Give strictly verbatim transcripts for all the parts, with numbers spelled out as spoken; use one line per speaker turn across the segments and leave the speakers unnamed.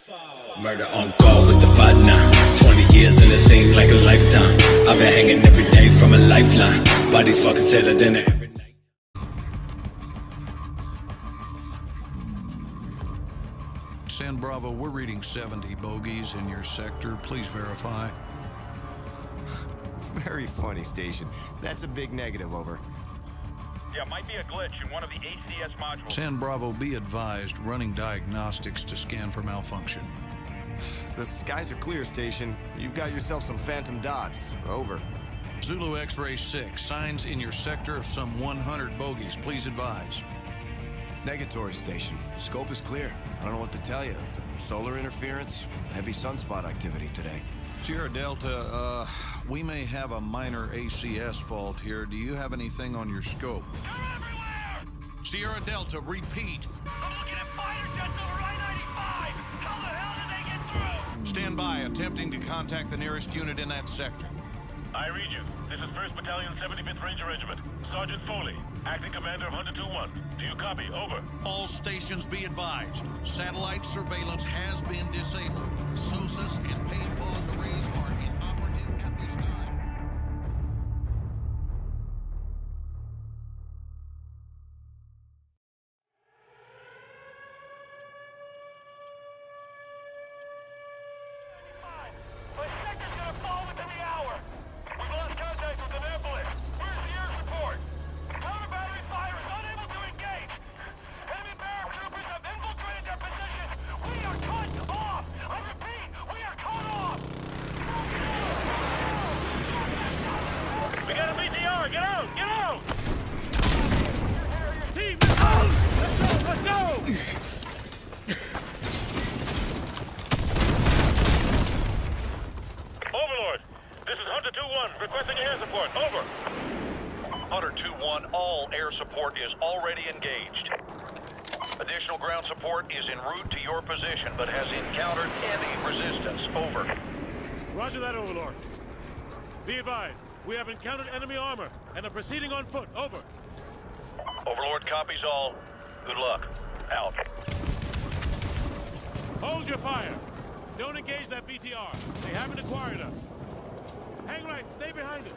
Murder on call with the fight now. twenty years and it seemed like a lifetime. I've been hanging every day from a lifeline. Bodies fucking tailor dinner every night.
San Bravo, we're reading seventy bogeys in your sector. Please verify.
Very funny, Station. That's a big negative, over.
Yeah, might be a glitch in one of the A C S modules.
San Bravo, be advised, running diagnostics to scan for malfunction.
The skies are clear, Station. You've got yourself some phantom dots. Over.
Zulu X-Ray six, signs in your sector of some one hundred bogeys. Please advise.
Negatory, Station. Scope is clear. I don't know what to tell you. Solar interference, heavy sunspot activity today.
Sierra Delta, uh, we may have a minor A C S fault here. Do you have anything on your scope?
They're everywhere!
Sierra Delta, repeat.
I'm looking at fighter jets over I ninety-five! How the hell did they get through?
Stand by, attempting to contact the nearest unit in that sector.
I read you. This is first Battalion, seventy-fifth Ranger Regiment. Sergeant Foley, acting commander of Hunter two one. Do you copy? Over.
All stations be advised. Satellite surveillance has been disabled. S O S A S and paid pause arrays are inoperative at this time.
My sector's gonna fall within the hour. We've lost contact with Annapolis. Where's the air support? Counter battery fire is unable to engage. Enemy paratroopers have infiltrated their positions. We are cut off. I repeat, we are cut off. We got a B T R. Get out! Get out! Team, let's go! Let's go! Let's go! Overlord, this is Hunter two one, requesting air support. Over.
Hunter two one, all air support is already engaged. Additional ground support is en route to your position, but has encountered heavy resistance. Over.
Roger that, Overlord. Be advised, we have encountered enemy armor and are proceeding on foot. Over.
Overlord copies all. Good luck. Out.
Hold your fire. Don't engage that B T R. They haven't acquired us. Hang right. Stay behind it.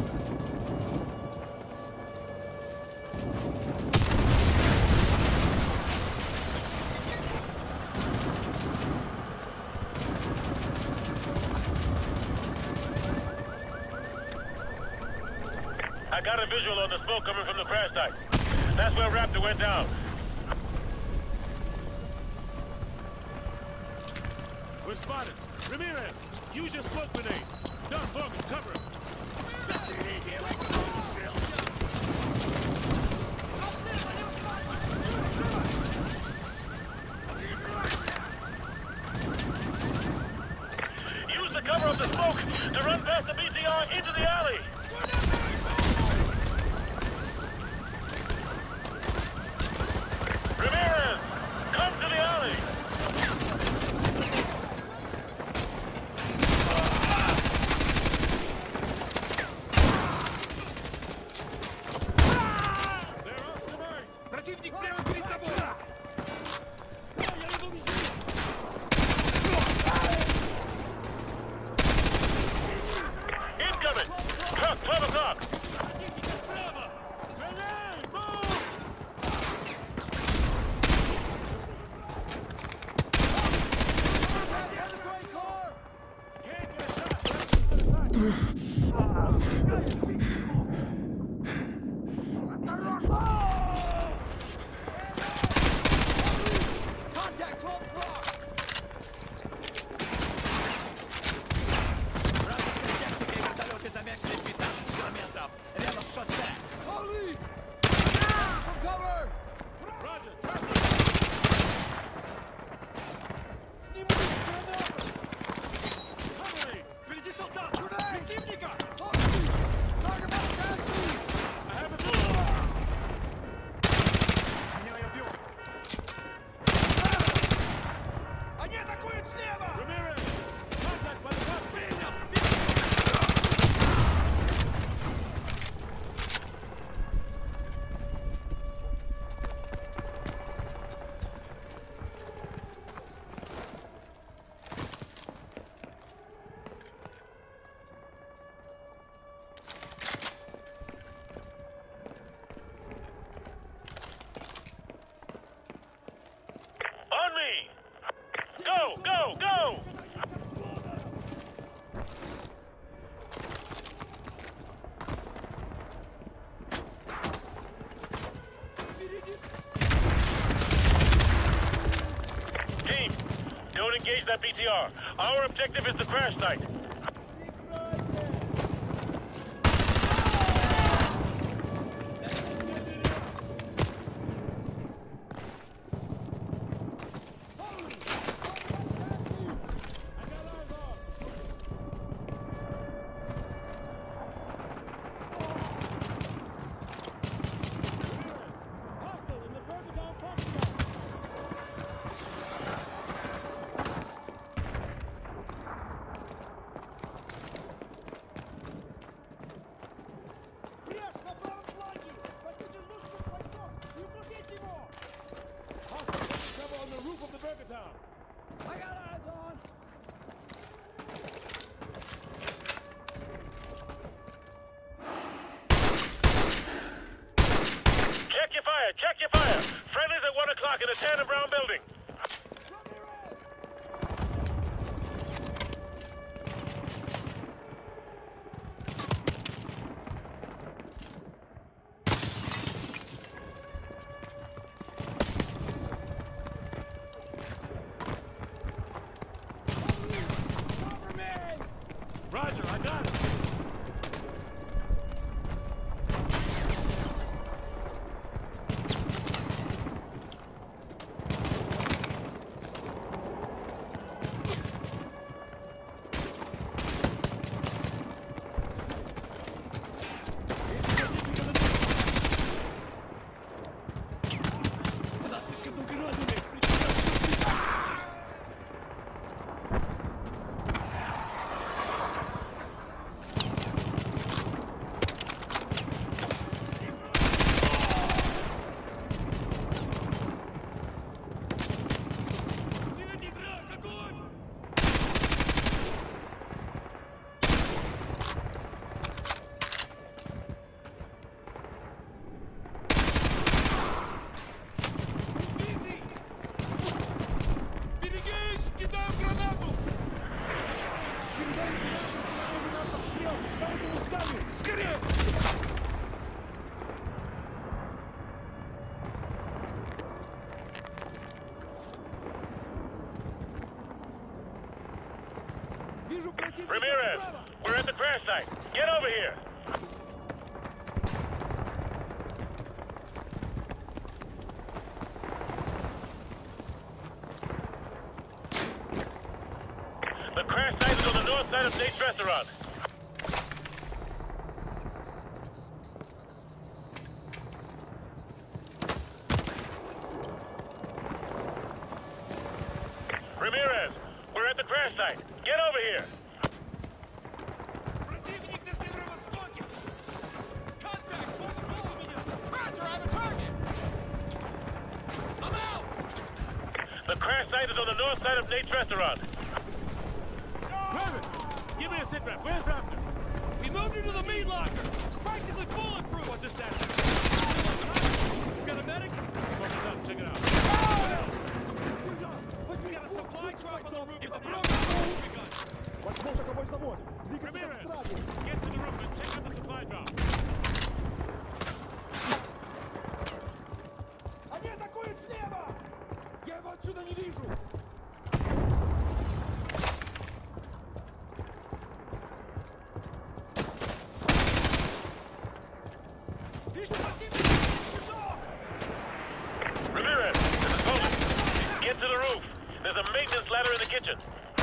I got a visual on the smoke coming from the crash site. That's where Raptor went down.
We're spotted. Ramirez, use your smoke grenade. Done, Morgan, cover him.
Use the cover of the smoke to run past the B T R into the alley. Ramirez, come to the alley. Incoming! Truck, twelve o'clock!
Contact twelve o'clock! Holy! From cover!
Roger, trust me. Cover me. Впереди солдат. Противника.
Target by taxi!
I have a
Go, go, go! Team, don't engage that B T R. Our objective is the crash site. Check your fire! Friendly's at one o'clock in the tan and brown building.
Roger, I got it.
Ramirez, we're at the crash site. Get over here. The crash site is on the north side of Nate's restaurant. Ramirez, we're at the crash site. Get over here. The crash site is on the north side of Nate's restaurant.
Perfect! Give me a sit rep. Where's Raptor?
We moved into the meat locker. It's practically bulletproof.
What's this status?
Got a medic?
What's it up? Check it out.
We got a supply truck on the roof of the
Возможно, какой завод. Двигаться как стражи. Get to the roof and take out the supply drop.
Они атакуют слева! Я его отсюда не вижу! Вижу противника! Часов!
Ramirez, this is Poland. Get to the roof. There's a maintenance ladder in the kitchen.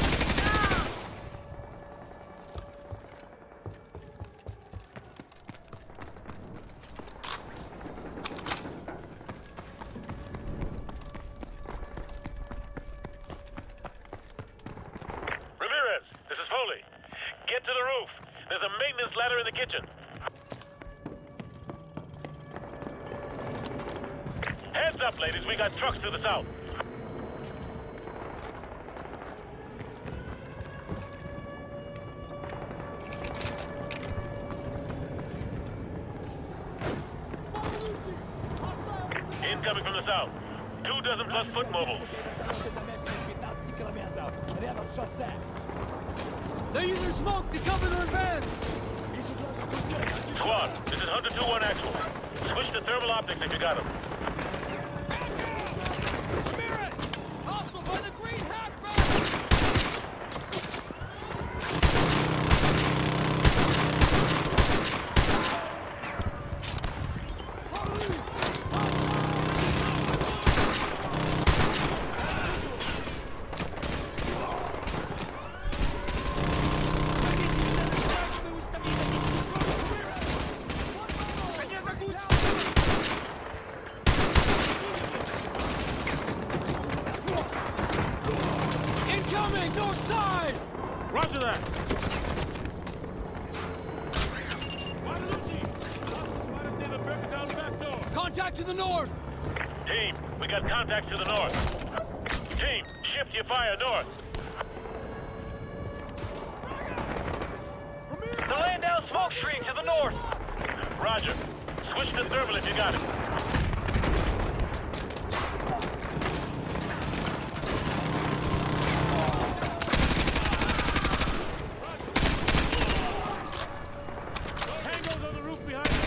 Ramirez, this is Foley. Get to the roof. There's a maintenance ladder in the kitchen. Heads up, ladies. We got trucks to the south. Incoming from the south. Two dozen plus foot mobiles.
They're using smoke to cover their advance!
Squad, this is Hunter two one actual. Switch to thermal optics if you got them.
Spirit! Hostile by the green hat, bro! Incoming! North side!
Roger that!
Contact to the north!
Team, we got contacts to the north. Team, shift your fire north.
They're laying down smoke screen to the north.
Roger. Switch to thermal if you got it.
Tango's on the roof behind you!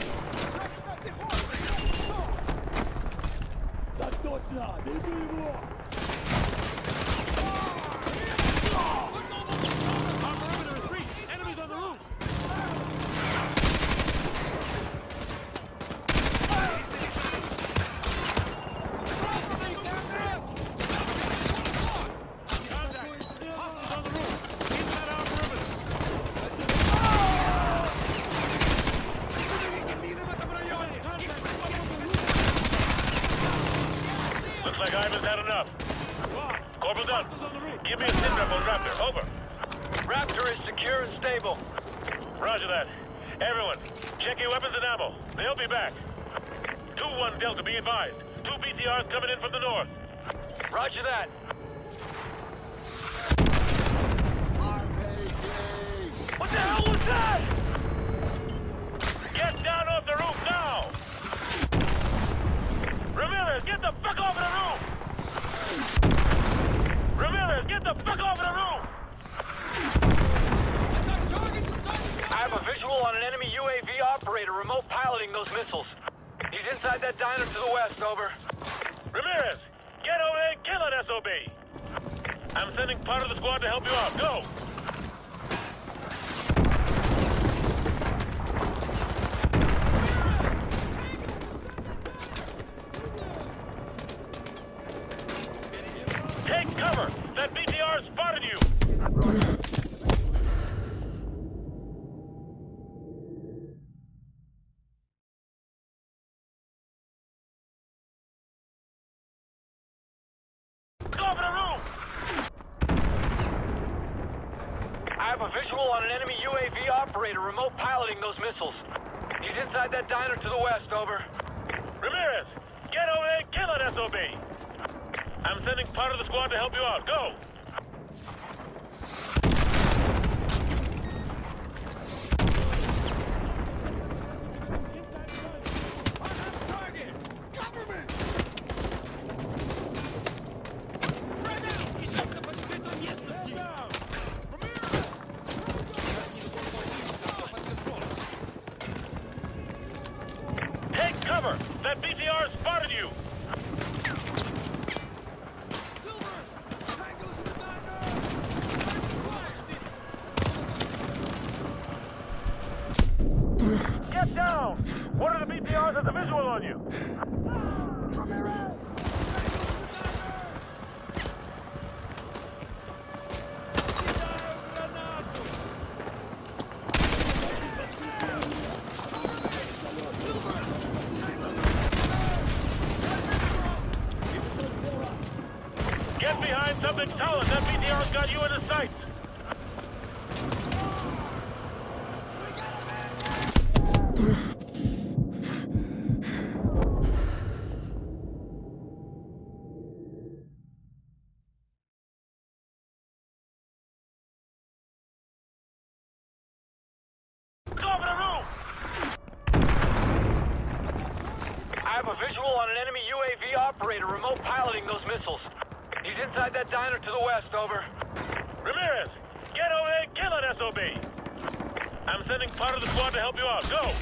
Our perimeter is breached! Enemies on the roof!
Like Ivan's had enough. Corporal Dunn, give me a sit rep on Raptor. Over.
Raptor is secure and stable.
Roger that. Everyone, check your weapons and ammo. They'll be back. two one Delta, be advised. Two B T Rs coming in from the north.
Roger that. What the hell was that?
Get down off the roof now! Ramirez, get the fuck off of the roof! Ramirez, get the fuck off of the roof!
I have a visual on an enemy U A V operator remote piloting those missiles. He's inside that diner to the west, over.
Ramirez, get over there and kill that S O B! I'm sending part of the squad to help you out. Go! Take cover! That B T R spotted you! Go over the room!
I have a visual on an enemy U A V operator remote piloting those missiles. He's inside that diner to the west, over.
Ramirez, get over there and kill that S O B! I'm sending part of the squad to help you out. Go! Take cover! That B T R spotted you! Get down! One of the B T Rs has a visual on you! Get behind something solid! That B T R's got you in his sights! Go over the room!
I have a visual on an enemy U A V operator remote piloting those missiles. He's inside that diner to the west, over.
Ramirez, get over there and kill that S O B! I'm sending part of the squad to help you out. Go!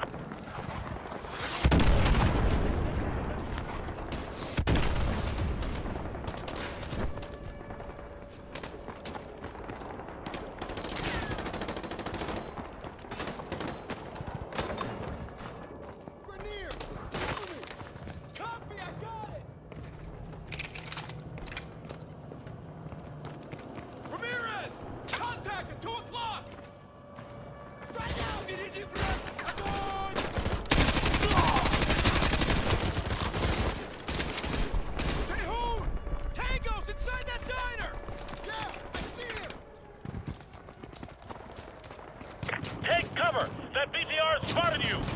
Take cover! That B T R spotted you!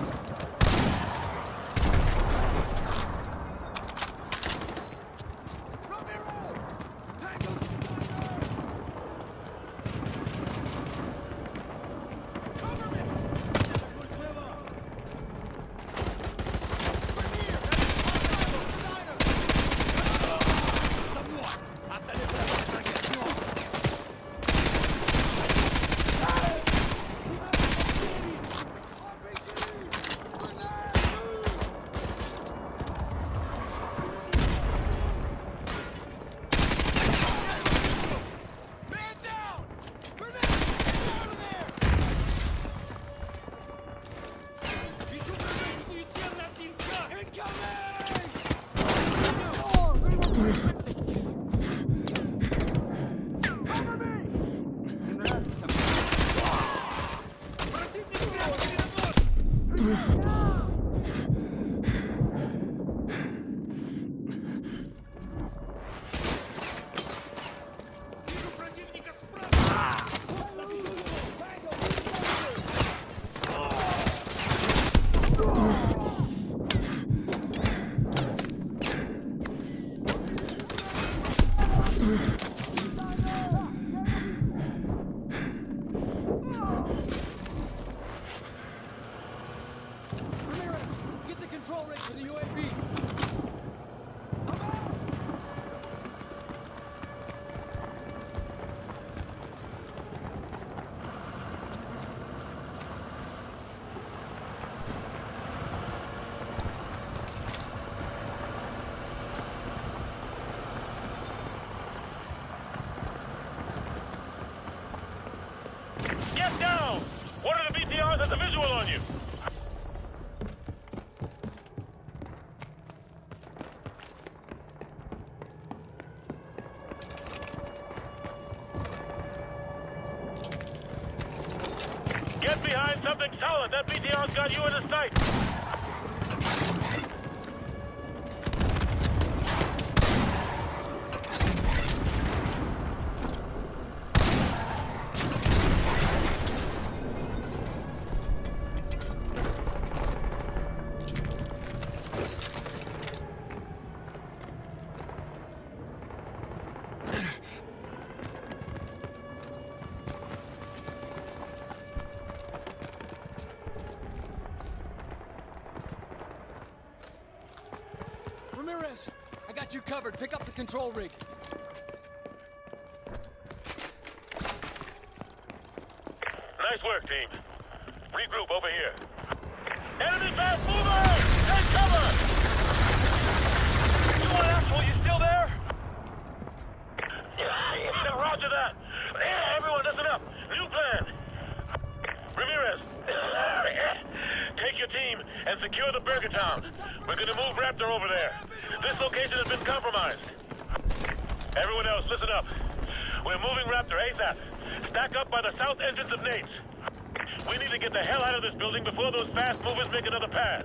Get down! One of the B T Rs has a visual on you! Get behind something solid! That B T R's got you in his sight!
Ramirez, I got you covered. Pick up the control rig.
Nice work, team. Regroup over here. Enemy fast movers! Take cover! You want asshole, you still there? Roger that. Everyone, listen up. New plan. Ramirez, take your team and secure the Burger Town. We're gonna move Raptor over there. This location has been compromised. Everyone else, listen up. We're moving Raptor ASAP. Stack up by the south entrance of Nate's. We need to get the hell out of this building before those fast movers make another pass.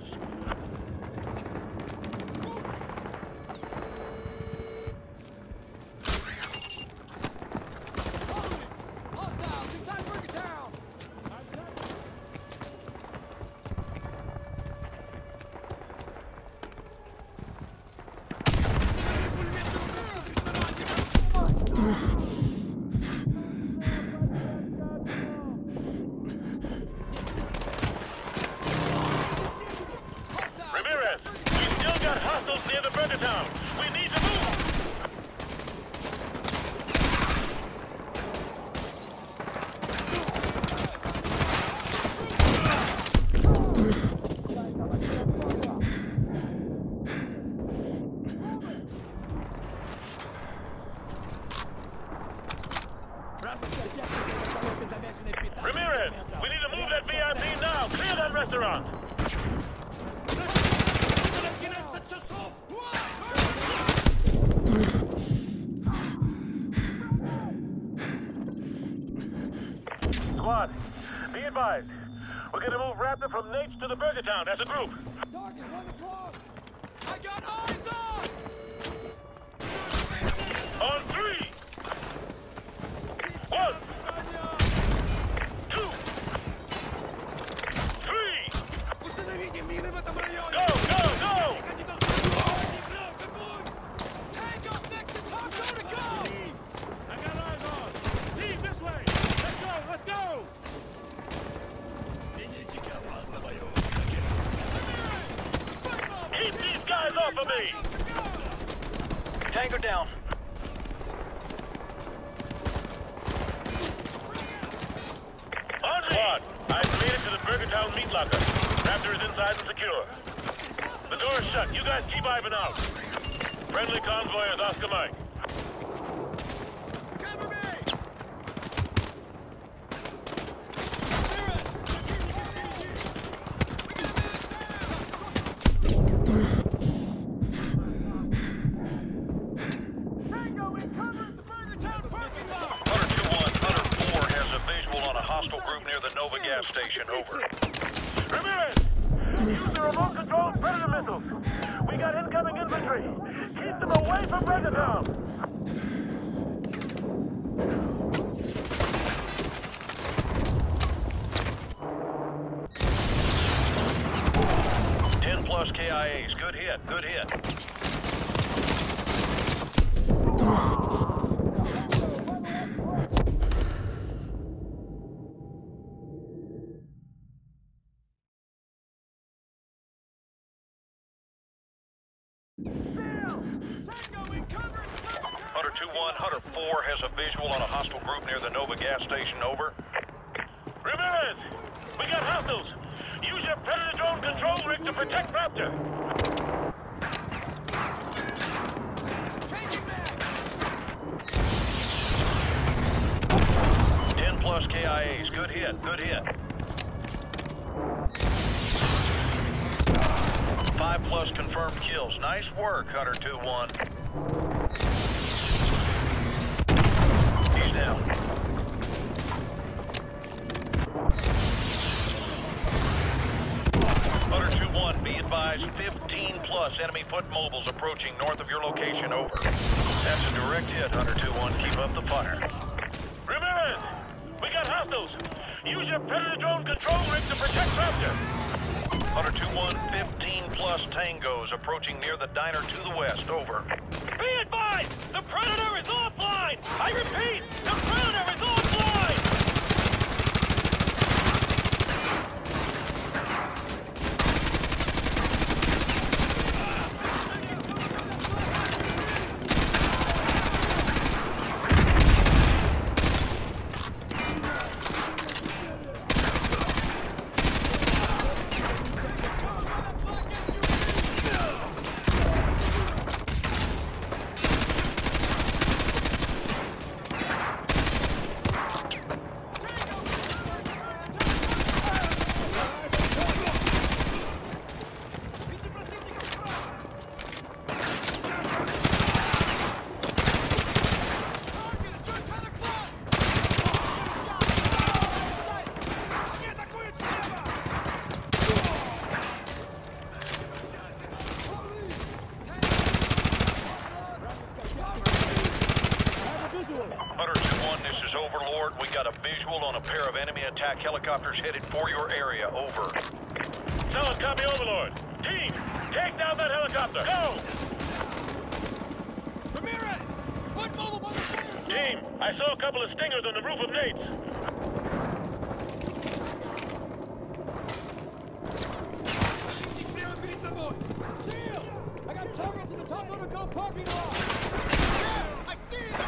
Ramirez, we need to move that V I P now. Clear that restaurant. Squad, be advised. We're gonna move Raptor from Nate's to the Burger Town as a group.
Target, one o'clock! I got eyes on!
On three! One! Two! Three! Go, go, go!
Tango's next to Taco to go!
I got eyes on! Team, this way! Let's go, let's go! Keep these guys off of me!
Tango down.
Squad, I've made it to the Burger Town meat locker. Raptor is inside and secure. The door is shut. You guys keep Ivan out. Friendly convoy is Oscar Mike.
Cover me! Tango incoming at the Burger Town parking lot!
Hunter two one, Hunter four has a visual on a hostile group near the Nova gas station. Over.
Ramirez! Use the remote control predator missiles. We got incoming infantry. Keep them away from Burger Town.
ten plus K I As. Good hit, good hit. Hunter two one, Hunter four has a visual on a hostile group near the Nova gas station. Over.
Ramirez! We got hostiles. Use your predator drone control rig to protect Raptor.
ten plus K I As. Good hit, good hit. five plus confirmed kills. Nice work, Hunter two one. He's down. Hunter two one, be advised, fifteen plus enemy foot mobiles approaching north of your location. Over. That's a direct hit, Hunter two one. Keep up the fire.
Ramirez! We got hostiles. Use your predator drone control rig to protect Raptor.
Hunter two one, fifteen plus tangos approaching near the diner to the west. Over.
Be advised! The Predator is offline! I repeat, the Predator is offline!
Hunter two one, this is Overlord. We got a visual on a pair of enemy attack helicopters headed for your area. Over.
Solid copy, Overlord. Team, take down that helicopter. Go!
Ramirez! Foot mobile on the fire!
Team, I saw a couple of stingers on the roof of Nate's.
Shield! I got targets in the top of the go parking lot! Yeah, I see it!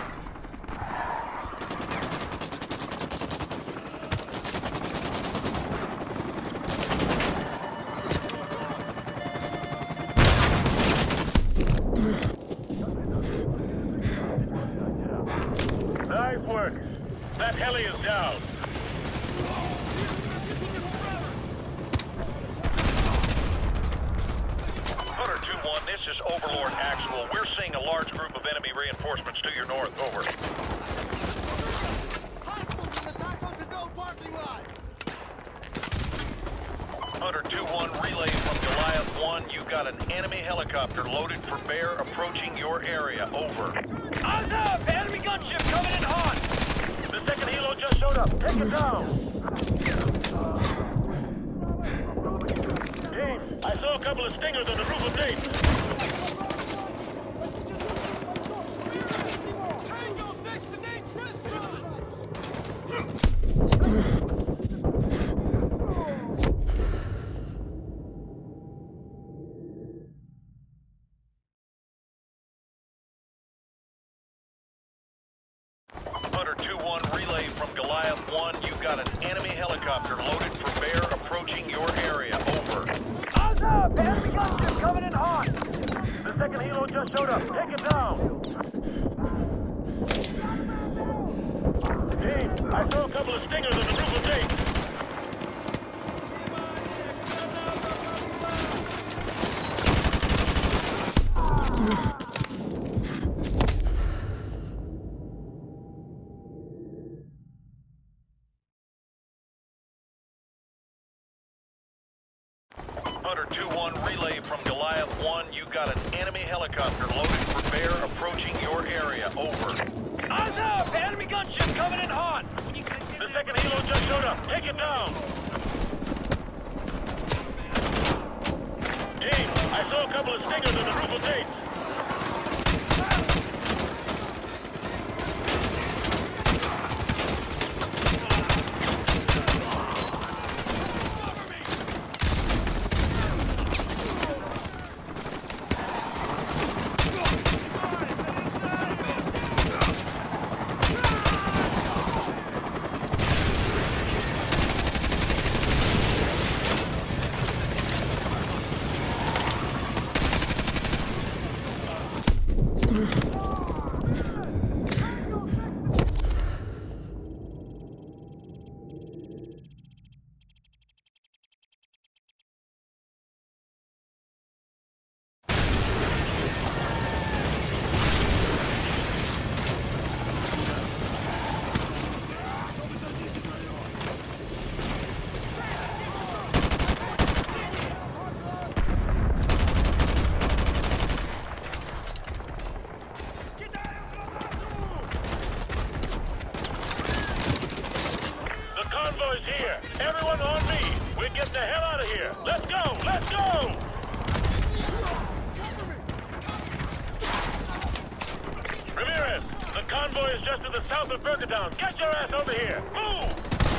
Nice work. That heli is down.
Hunter two one, this is Overlord Actual. We're seeing a large group of enemy reinforcements to your north. Over.
Hostiles in the Taco to Go parking lot!
Hunter two one, relay from Goliath one. You've got an enemy helicopter loaded for bear approaching your area. Over.
Eyes up! Enemy gunship coming in hot! The second helo just showed up. Take it down! Team, I saw a couple of stingers on the roof of Dave.
Tango's next to Nate's restaurant!
Hunter two one, relay from Goliath one. You've got an enemy helicopter loaded for bear approaching your area. Over.
Eyes up! Enemy gunship coming in hot! The second helo just showed up. Take it down! Team, I saw a couple of stingers on the roof of Dave.
Hunter two one, relay from Goliath one. You've got an enemy helicopter loaded for bear approaching your area. Over.
Eyes up! Enemy gunship coming in hot! The second helo just showed up. Take it down! Team, I saw a couple of stingers on the roof of Dave. Here! Everyone on me! We're getting the hell out of here! Let's go! Let's go! Ramirez! The convoy is just to the south of Burgertown. Get your ass over here! Move!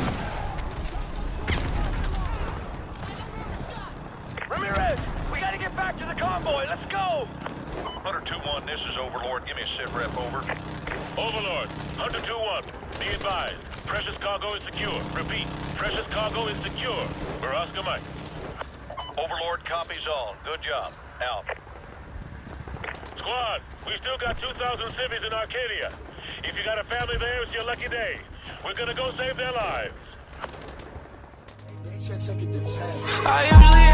Ramirez! We gotta get back to the convoy! Let's go!
Hunter two one, this is Overlord. Give me a sit rep. Over.
Overlord, Hunter two one, be advised. Precious cargo is secure. Repeat, precious cargo is secure. For Oscar Mike.
Overlord copies all. Good job. Out.
Squad, we still got two thousand civvies in Arcadia. If you got a family there, it's your lucky day. We're gonna go save their lives.
I am